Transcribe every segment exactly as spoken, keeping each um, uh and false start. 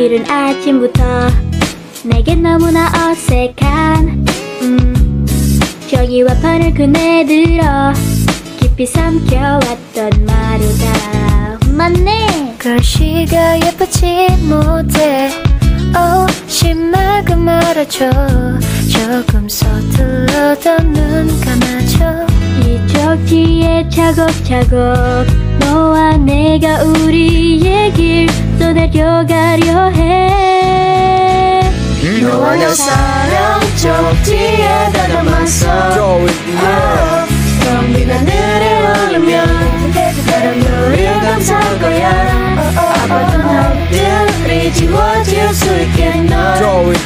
이른 아침부터 내겐 너무나 어색한 음, 저기와 판을 꺼내들어 깊이 삼켜왔던 마루다. 맞네. 글씨가 예쁘지 못해. oh, 심하게 말아줘. 조금 서툴러도 눈 감아줘. 이 쪽지에 차곡차곡 너와 내가 우리의 길 써내려가려 해. 너와 내 사랑 쪽지에다 담았어. 텅 빈 하늘에 오르면 바람노를 감쌀 거야. 아파도 날들이 지워질 수 있게 널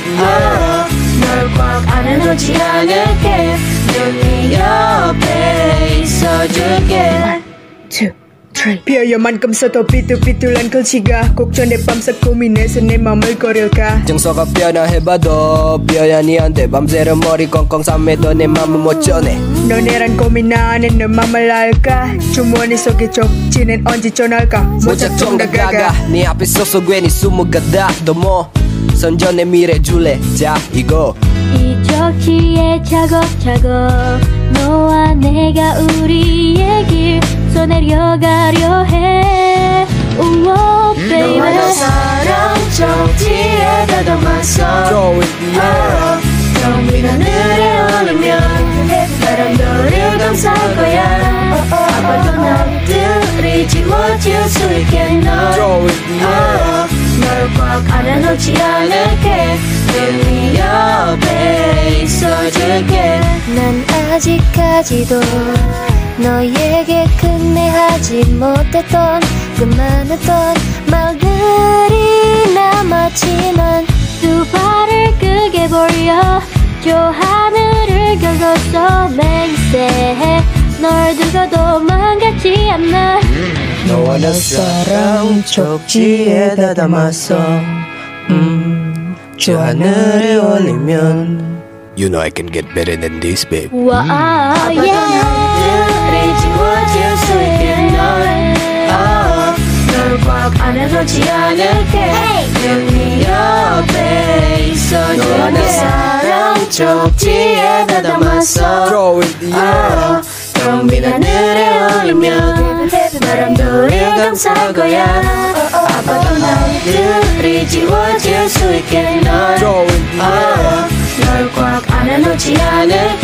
꽉 안아놓지 않을게. 늘 네 옆에 있어줄게. two, three. 비어야만큼 써도 삐뚤삐뚤한 글씨가 꼭 전에 밤새 고민해서 내 맘을 거릴까. 정서가 변화해봐도 뼈연이 안돼. 밤새려 머리 꽁꽁 싸매도 내 맘을 못 전해. 너네란 고민 안에 내 맘을 알까. 주머니 속에 쪽지는 언제 전할까. 무작정 다가가 네 앞에 서서 괜히 숨을 가다도 뭐 선전의 미래 줄래. 자 이거 이 쪽지에 차곡차곡 너와 내가 우리의 길 써내려가려 해. 우와 baby. 너와 내 사랑 쪽지에다 담았어. 텅 빈 하늘에 오르면 바람노를 감쌀 거야. 아파도 날들이 지워질 수 있게 널 꽉 안아놓지 않을게. 늘 네 옆에 있어줄게. 난 아직까지도 너에게 끝내하지 못했던 그 많았던 말들이 남았지만 두 발을 크게 벌려 저 하늘을 긁었어. 맹세해 널 두고 도망가지 않나. 너와 내 사랑 쪽지에다 담았어. 음, 저 하늘에 올리면 You know I can get better than this, babe. 와 yeah. 날들이 지워질 수 있게 널 꽉 안아놓지 않을게. 늘 네 옆에 있어줄게. 너와 내 사랑 쪽지에다 담았어. 텅 빈 하늘에 오르면 바람노를 감쌀 거야. 아파도 날들이 지워질 수 있게 널 꽉 안아놓지 않을게.